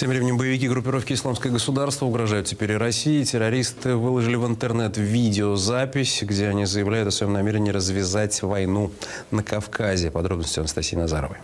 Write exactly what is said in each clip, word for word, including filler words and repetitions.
Тем временем боевики группировки «Исламское государство» угрожают теперь и России. Террористы выложили в интернет видеозапись, где они заявляют о своем намерении развязать войну на Кавказе. Подробности Анастасии Назаровой.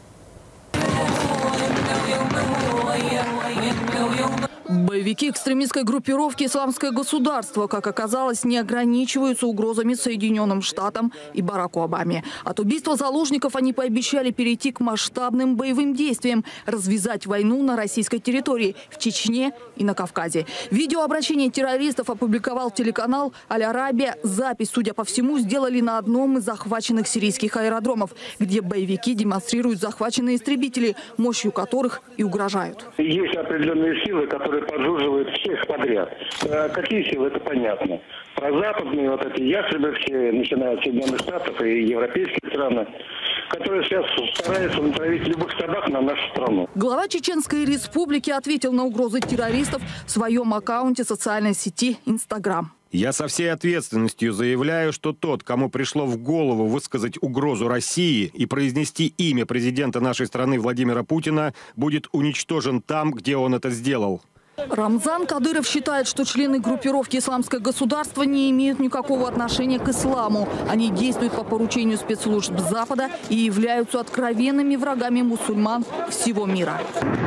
Боевики экстремистской группировки «Исламское государство», как оказалось, не ограничиваются угрозами Соединенным Штатам и Бараку Обаме. От убийства заложников они пообещали перейти к масштабным боевым действиям, развязать войну на российской территории, в Чечне и на Кавказе. Видеообращение террористов опубликовал телеканал «Аль-Арабия». Запись, судя по всему, сделали на одном из захваченных сирийских аэродромов, где боевики демонстрируют захваченные истребители, мощью которых и угрожают. Есть определенные силы, которые поджуживают всех подряд. Какие силы, это понятно. Прозападные, вот эти ястребовские, начиная от Соединенных Штатов и европейские страны, которые сейчас стараются натравить любых собак на нашу страну. Глава Чеченской республики ответил на угрозы террористов в своем аккаунте социальной сети Инстаграм. Я со всей ответственностью заявляю, что тот, кому пришло в голову высказать угрозу России и произнести имя президента нашей страны Владимира Путина, будет уничтожен там, где он это сделал. Рамзан Кадыров считает, что члены группировки «Исламское государство» не имеют никакого отношения к исламу. Они действуют по поручению спецслужб Запада и являются откровенными врагами мусульман всего мира.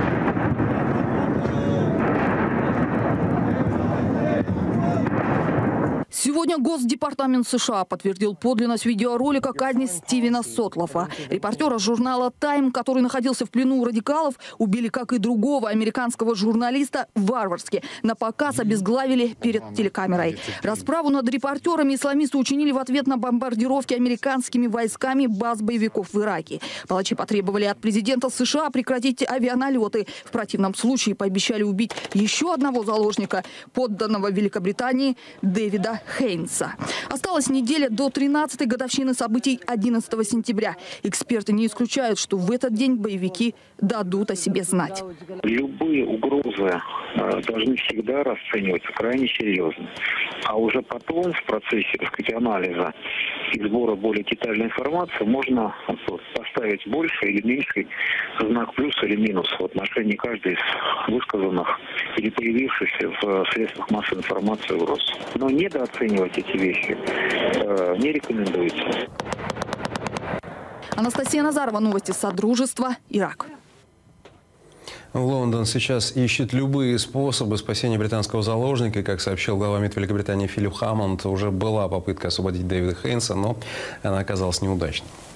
Сегодня Госдепартамент США подтвердил подлинность видеоролика казни Стивена Сотлофа. Репортера журнала «Тайм», который находился в плену у радикалов, убили, как и другого американского журналиста, варварски. На показ обезглавили перед телекамерой. Расправу над репортерами исламисты учинили в ответ на бомбардировки американскими войсками баз боевиков в Ираке. Палачи потребовали от президента США прекратить авианалеты. В противном случае пообещали убить еще одного заложника, подданного Великобритании Дэвида Хейнса. Осталась неделя до тринадцатой годовщины событий одиннадцатого сентября. Эксперты не исключают, что в этот день боевики дадут о себе знать. Любые угрозы э, должны всегда расцениваться крайне серьезно. А уже потом в процессе, так сказать, анализа и сбора более детальной информации можно поставить больше или меньший знак плюс или минус в отношении каждой из высказанных или появившихся в средствах массовой информации угроз. Но недооценивать эти вещи э, не рекомендуется. Анастасия Назарова, новости Содружества, Ирак. Лондон сейчас ищет любые способы спасения британского заложника. И, как сообщил глава МИД Великобритании Филипп Хаммонд, уже была попытка освободить Дэвида Хейнса, но она оказалась неудачной.